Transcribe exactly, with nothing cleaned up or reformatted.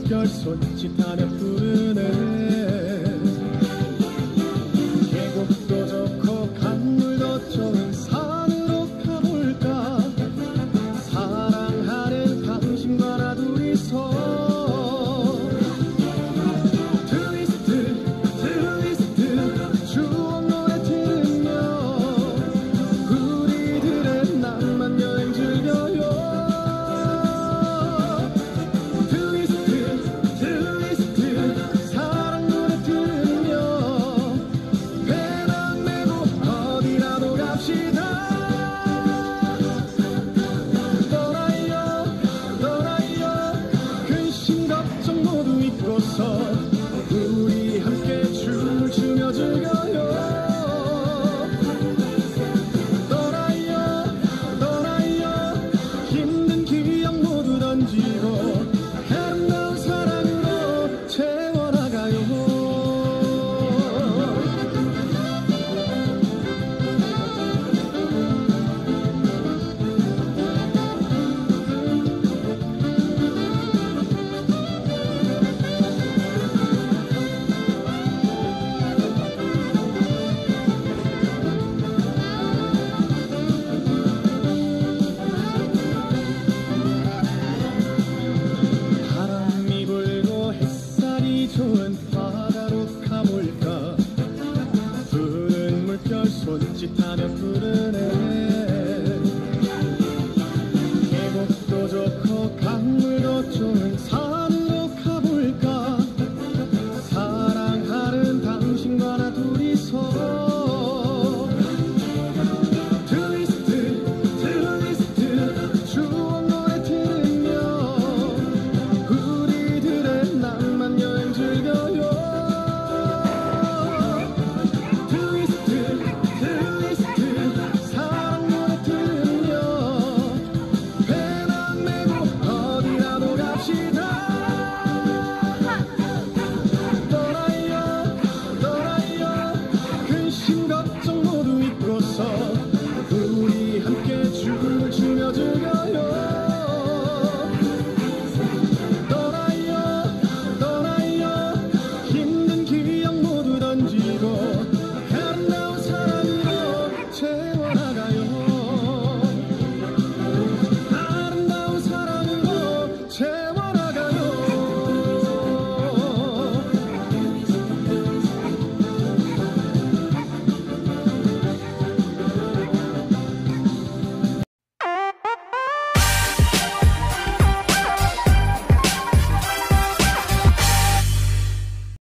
물결 손짓하며 부르네. 계곡도 좋고 강물도 좋은 산으로 가볼까. 사랑하는 당신과 나 둘이서 트위스트 트위스트 추억 노래 들으며 우리들의 낭만 여행 즐겨요. 트위스트 트위스트 사랑 노래 들으며 배낭 메고 어디라도 갑시다. 떠나요 떠나요 근심 걱정 모두 잊고서 우리